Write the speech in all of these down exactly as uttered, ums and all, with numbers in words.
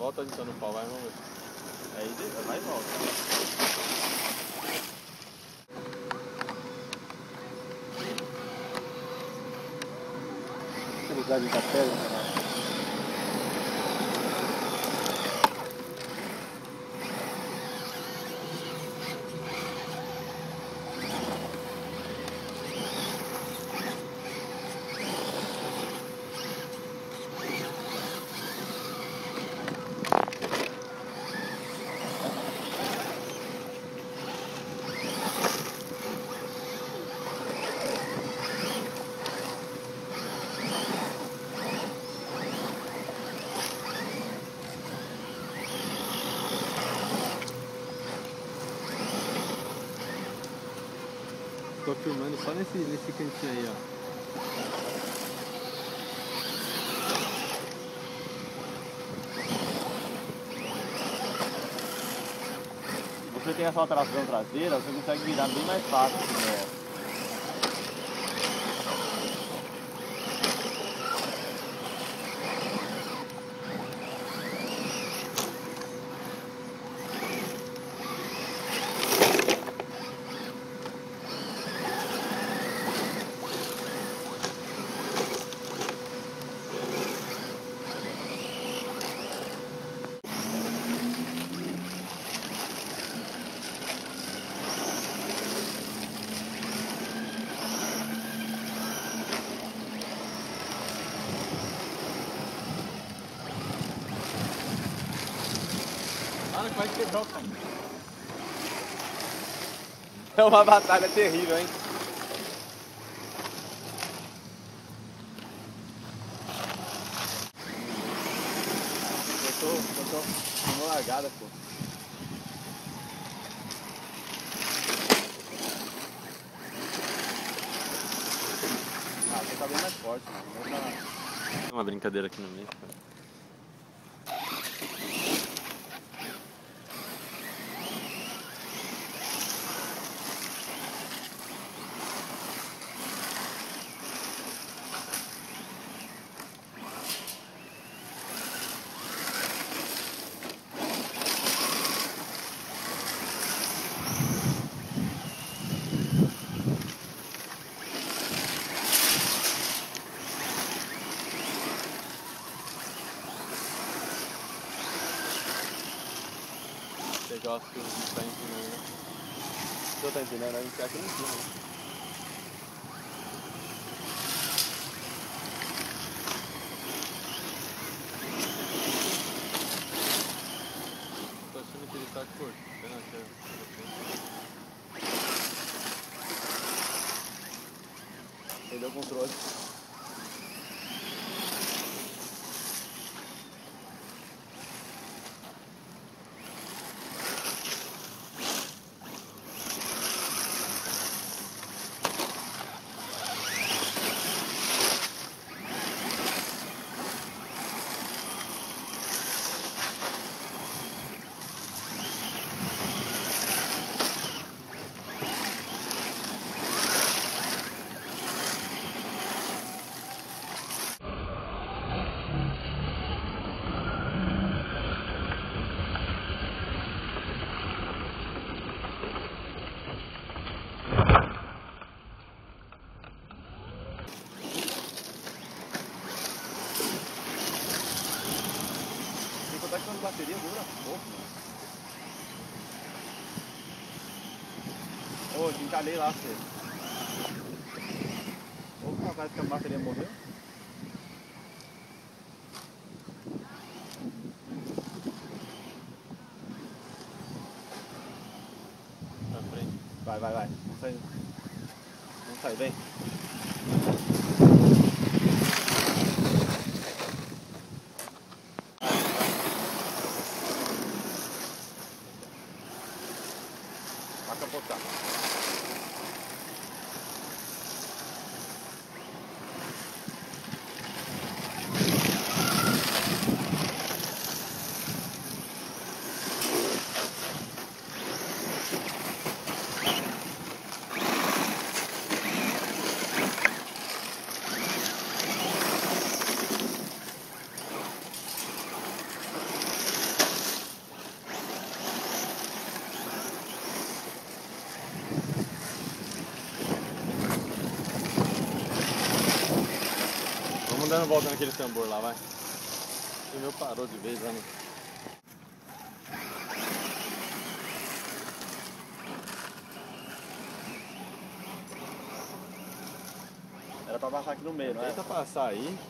Volta adiantando o pau, vai, vamos ver. Aí vai e volta. Esse lugar de café, né? Tô filmando só nesse, nesse cantinho aí, ó. Você tem essa tração traseira, você consegue virar bem mais fácil, né? Ah, vai quebrar o caminho. É uma batalha terrível, hein? Eu tô, eu tô numa largada, pô. Ah, você tá bem mais forte, mano. Tem uma brincadeira aqui no meio, cara. Pegar as coisas que tá empinando, né? O senhor tá empinando, a gente tá aqui em cima. Tô achando que ele tá cortando até. Perdeu o controle. Até que a bateria dura pouco, mano. Ô, te encalhei lá, você. Opa, parece que a bateria morreu. Pra frente. Vai, vai, vai. Vamos sair. Vamos sair, vem. Vai capotar. Vamos dando volta naquele tambor lá, vai. O meu parou de vez, né? Era pra passar aqui no meio, não é? Tenta passar aí.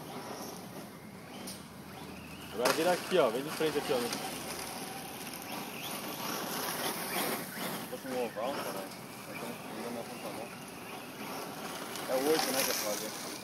Agora vira aqui, ó. Vem de frente aqui, ó. Se fosse um oval, caralho. É o oito, né, que é fazer.